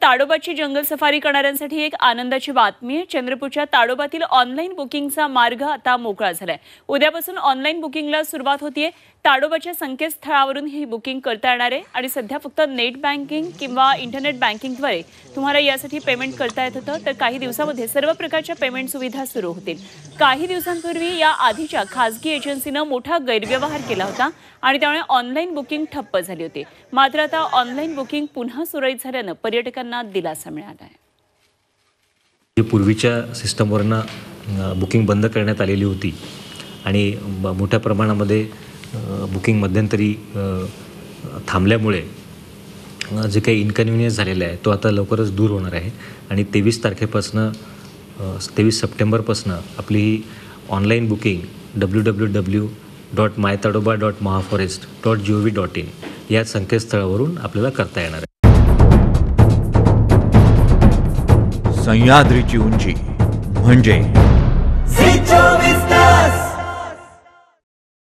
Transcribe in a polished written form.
ताडोबाची जंगल safari करणाऱ्यांसाठी एक आनंदाची बातमी आहे। चंद्रपूरच्या ताडोबातील ऑनलाईन बुकिंगचा मार्ग आता मोकळा झालाय। उद्यापासून ऑनलाईन बुकिंगला सुरुवात होतीये। ताडोबाच्या संकेतस्थळावरून ही बुकिंग करता येणार आहे आणि सध्या फक्त नेट बँकिंग किंवा इंटरनेट बँकिंगद्वारे तुम्हाला यासाठी पेमेंट करता येत होतं, तर काही दिवसांमध्ये सर्व प्रकारच्या पेमेंट सुविधा सुरू होतील। काही दिवसांपूर्वी या आधीच्या खासगी एजन्सीने मोठा गैरव्यवहार केला होता आणि त्यामुळे ऑनलाईन बुकिंग ठप्प झाली होती। मात्र आता ऑनलाईन बुकिंग पुन्हा सुरळीत झाल्याने पर्यटकांना दिलासा मिळाला आहे। पूर्वीच्या सिस्टमवरनं बुकिंग बंद करण्यात आलेली होती आणि मोठ्या प्रमाणामध्ये बुकिंग मध्यंतरी थांबल्यामुळे जे काही इनकन्व्हिनियन्स झालेला आहे तो आता लवकरच दूर होणार आहे आणि 23 सप्टेंबरपासून आपली ही ऑनलाईन बुकिंग www.mytadoba.mahaforest.gov.in या संकेतस्थळावरून आपल्याला करता येणार आहे। सह्याद्रीची उंची म्हणजे